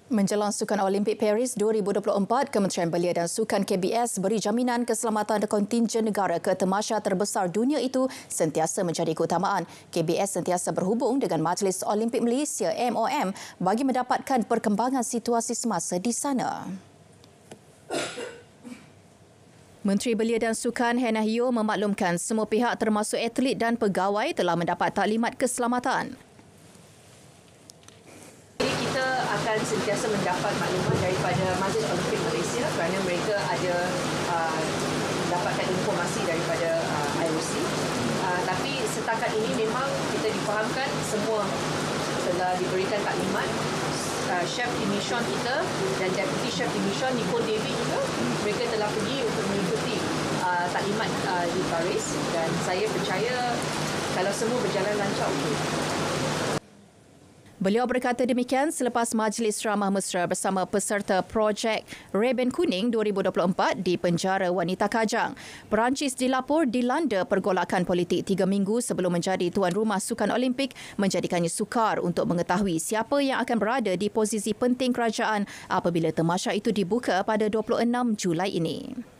Menjelang Sukan Olimpik Paris 2024, Kementerian Belia dan Sukan KBS beri jaminan keselamatan kontingen negara ke tamasya terbesar dunia itu sentiasa menjadi keutamaan. KBS sentiasa berhubung dengan Majlis Olimpik Malaysia MOM bagi mendapatkan perkembangan situasi semasa di sana. Menteri Belia dan Sukan Hannah Yeoh memaklumkan semua pihak termasuk atlet dan pegawai telah mendapat taklimat keselamatan. Kita akan sentiasa mendapat maklumat daripada Majlis Olimpik Malaysia kerana mereka ada mendapatkan informasi daripada IOC. Tapi setakat ini memang kita difahamkan semua telah diberikan taklimat. Chef Dimission kita dan Deputy Chef Dimission Nicole David juga, mereka telah pergi untuk mengikuti taklimat di Paris dan saya percaya kalau semua berjalan lancar, okey. Beliau berkata demikian selepas Majlis Ramah Mesra bersama peserta projek Reben Kuning 2024 di penjara wanita Kajang. Perancis dilapor dilanda pergolakan politik 3 minggu sebelum menjadi tuan rumah Sukan Olimpik, menjadikannya sukar untuk mengetahui siapa yang akan berada di posisi penting kerajaan apabila tamasya itu dibuka pada 26 Julai ini.